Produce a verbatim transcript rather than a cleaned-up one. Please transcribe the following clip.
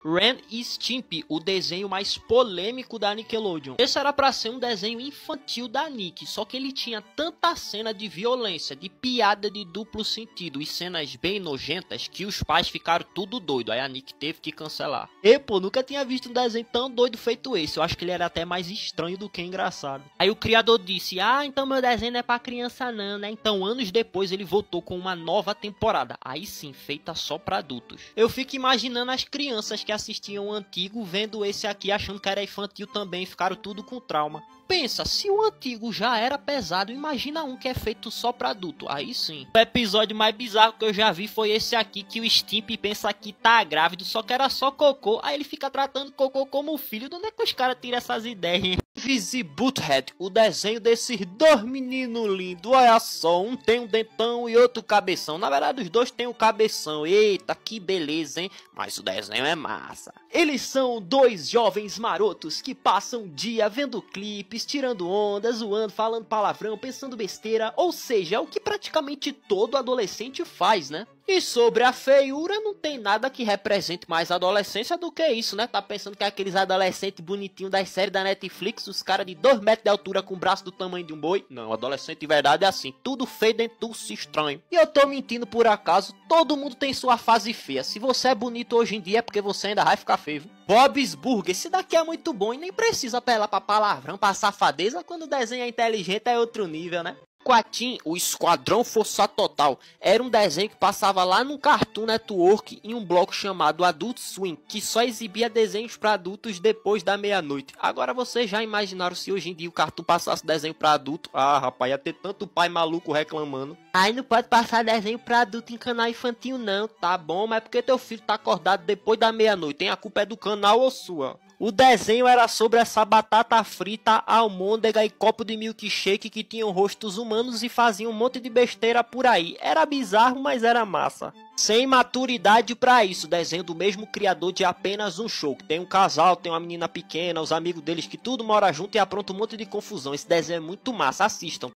Ren e Stimpy, o desenho mais polêmico da Nickelodeon. Esse era pra ser um desenho infantil da Nick, só que ele tinha tanta cena de violência, de piada de duplo sentido e cenas bem nojentas que os pais ficaram tudo doido. Aí a Nick teve que cancelar. E pô, nunca tinha visto um desenho tão doido feito esse. Eu acho que ele era até mais estranho do que engraçado. Aí o criador disse: ah, então meu desenho não é pra criança não, né? Então anos depois ele voltou com uma nova temporada. Aí sim, feita só pra adultos. Eu fico imaginando as crianças que assistiam o antigo vendo esse aqui achando que era infantil também e ficaram tudo com trauma. Pensa, se o antigo já era pesado, imagina um que é feito só pra adulto. Aí sim. O episódio mais bizarro que eu já vi foi esse aqui, que o Stimpy pensa que tá grávido, só que era só cocô. Aí ele fica tratando cocô como filho. De onde é que os caras tiram essas ideias? Vizi Butthead, o desenho desses dois meninos lindos. Olha só, um tem um dentão e outro cabeção. Na verdade os dois têm um cabeção. Eita, que beleza, hein? Mas o desenho é massa. Eles são dois jovens marotos que passam o dia vendo clipes, tirando onda, zoando, falando palavrão, pensando besteira. Ou seja, é o que praticamente todo adolescente faz, né? E sobre a feiura, não tem nada que represente mais a adolescência do que isso, né? Tá pensando que é aqueles adolescentes bonitinhos das séries da Netflix, os caras de dois metros de altura com o braço do tamanho de um boi? Não, adolescente de verdade é assim, tudo feio dentro do se estranho. E eu tô mentindo por acaso, todo mundo tem sua fase feia. Se você é bonito hoje em dia é porque você ainda vai ficar feio. Bob's Burger, esse daqui é muito bom e nem precisa apelar pra palavrão, pra safadeza, quando o desenho é inteligente é outro nível, né? Quatim, o Esquadrão Força Total, era um desenho que passava lá no Cartoon Network em um bloco chamado Adult Swim, que só exibia desenhos para adultos depois da meia-noite. Agora vocês já imaginaram se hoje em dia o Cartoon passasse desenho para adulto? Ah, rapaz, ia ter tanto pai maluco reclamando. Aí não pode passar desenho para adulto em canal infantil não, tá bom? Mas porque teu filho tá acordado depois da meia-noite, hein? A culpa é do canal ou sua? O desenho era sobre essa batata frita, almôndega e copo de milkshake que tinham rostos humanos e faziam um monte de besteira por aí. Era bizarro, mas era massa. Sem maturidade pra isso, desenho do mesmo criador de Apenas um Show. Tem um casal, tem uma menina pequena, os amigos deles que tudo mora junto e apronta um monte de confusão. Esse desenho é muito massa, assistam.